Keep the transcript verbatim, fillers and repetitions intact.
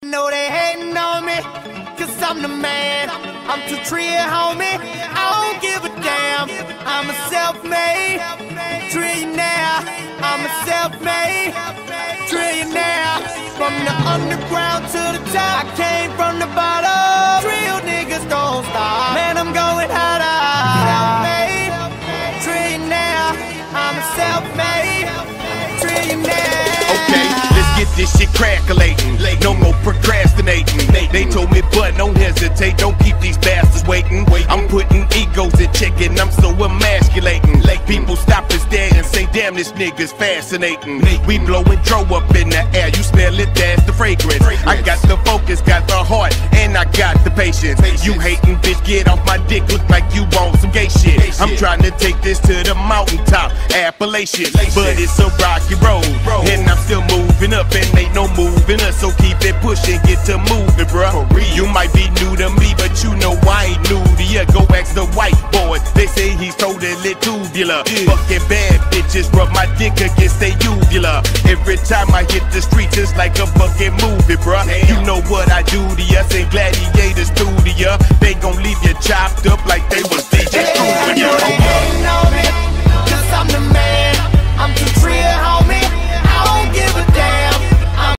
Know they hating on me, cause I'm the man. I'm too trill, homie, I don't give a damn. I'm a self-made trillionaire. I'm a self-made trillionaire. From the underground to the top, I came from the bottom. Real niggas don't stop, man, I'm going harder. Self-made trillionaire. I'm a self-made trillionaire. Okay, let's get this shit crackalating. No more procrastinating. They told me, but don't hesitate, don't keep these bastards waiting. I'm putting egos in check and I'm so emasculating. People stop and stare and say, damn, this nigga's fascinating. We blowing dro up in the air, you smell it, that's the fragrance. I got the focus, got the heart, and I got the patience. You hating, bitch, get off my dick, look like you want some gay shit. I'm trying to take this to the mountaintop, Appalachian, but it's a rocky road, and I'm still moving up, and ain't no moving us, so keep it pushing, get to moving, bruh. You might be new to me, but you know I ain't new to ya. Go ask the white boy, they say he's totally tubular. Fucking bad bitches rub my dick against they uvula. Every time I hit the streets, it's like a fucking movie, bruh. You know what I do to ya, send gladiators through to ya. They gon' leave you chopped up like they was D J.